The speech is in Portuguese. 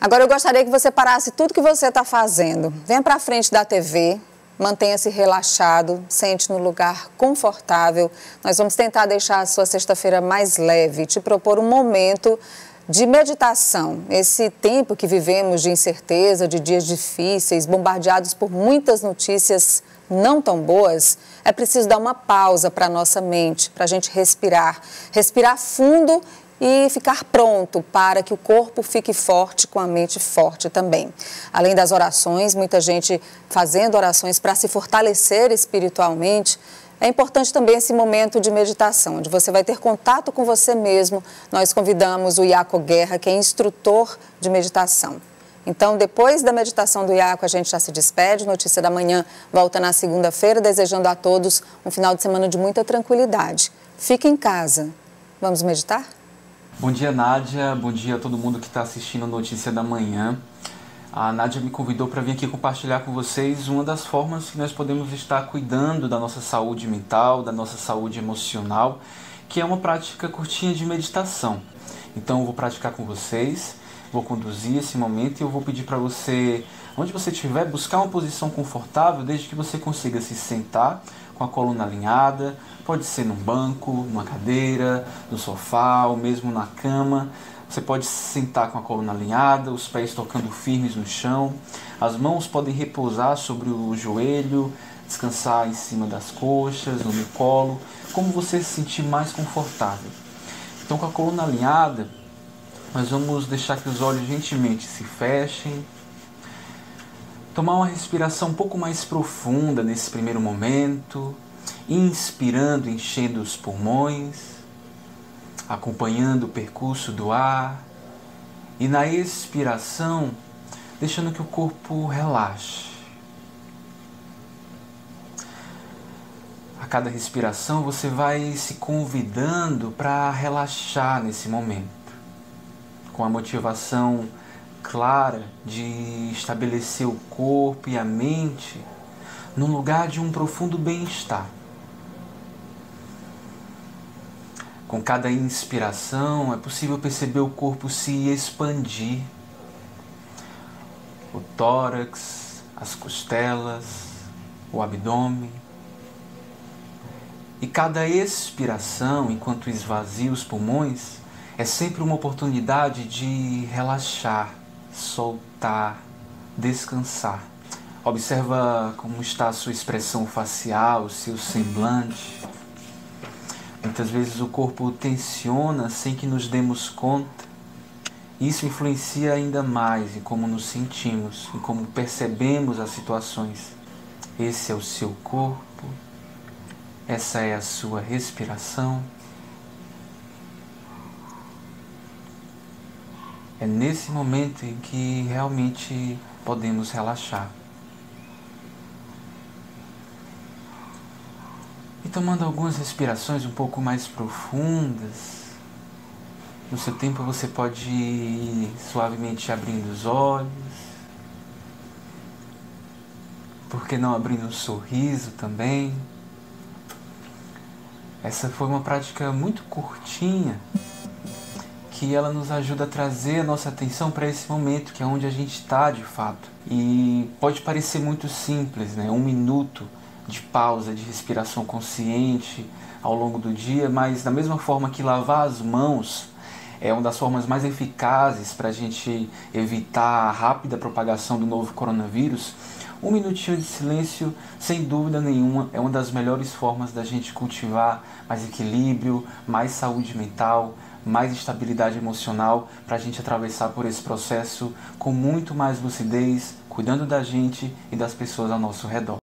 Agora eu gostaria que você parasse tudo que você está fazendo. Venha para frente da TV, mantenha-se relaxado, sente no lugar confortável. Nós vamos tentar deixar a sua sexta-feira mais leve, te propor um momento de meditação. Esse tempo que vivemos de incerteza, de dias difíceis, bombardeados por muitas notícias não tão boas, é preciso dar uma pausa para a nossa mente, para a gente respirar fundo e ficar pronto para que o corpo fique forte com a mente forte também. Além das orações, muita gente fazendo orações para se fortalecer espiritualmente, é importante também esse momento de meditação, onde você vai ter contato com você mesmo. Nós convidamos o Iaco Guerra, que é instrutor de meditação. Então, depois da meditação do Iaco, a gente já se despede. Notícia da Manhã volta na segunda-feira, desejando a todos um final de semana de muita tranquilidade. Fique em casa. Vamos meditar? Bom dia, Nádia. Bom dia a todo mundo que está assistindo Notícia da Manhã. A Nádia me convidou para vir aqui compartilhar com vocês uma das formas que nós podemos estar cuidando da nossa saúde mental, da nossa saúde emocional, que é uma prática curtinha de meditação. Então eu vou praticar com vocês, vou conduzir esse momento e eu vou pedir para você, onde você estiver, buscar uma posição confortável, desde que você consiga se sentar com a coluna alinhada, pode ser num banco, numa cadeira, no sofá ou mesmo na cama. Você pode se sentar com a coluna alinhada, os pés tocando firmes no chão, as mãos podem repousar sobre o joelho, descansar em cima das coxas, no colo, como você se sentir mais confortável. Então, com a coluna alinhada, nós vamos deixar que os olhos gentilmente se fechem, tomar uma respiração um pouco mais profunda nesse primeiro momento, inspirando, enchendo os pulmões, acompanhando o percurso do ar e na expiração, deixando que o corpo relaxe. A cada respiração você vai se convidando para relaxar nesse momento, com a motivação clara de estabelecer o corpo e a mente num lugar de um profundo bem-estar. Com cada inspiração, é possível perceber o corpo se expandir. O tórax, as costelas, o abdômen. E cada expiração, enquanto esvazia os pulmões, é sempre uma oportunidade de relaxar, soltar, descansar. Observa como está a sua expressão facial, o seu semblante. Muitas vezes o corpo tensiona sem que nos demos conta. Isso influencia ainda mais em como nos sentimos, em como percebemos as situações. Esse é o seu corpo, essa é a sua respiração. É nesse momento em que realmente podemos relaxar. E tomando algumas respirações um pouco mais profundas, no seu tempo você pode ir suavemente abrindo os olhos, por que não abrindo um sorriso também. Essa foi uma prática muito curtinha, que ela nos ajuda a trazer a nossa atenção para esse momento, que é onde a gente está de fato. E pode parecer muito simples, né? 1 minuto de pausa, de respiração consciente ao longo do dia, mas da mesma forma que lavar as mãos é uma das formas mais eficazes para a gente evitar a rápida propagação do novo coronavírus, 1 minutinho de silêncio, sem dúvida nenhuma, é uma das melhores formas da gente cultivar mais equilíbrio, mais saúde mental, mais estabilidade emocional, para a gente atravessar por esse processo com muito mais lucidez, cuidando da gente e das pessoas ao nosso redor.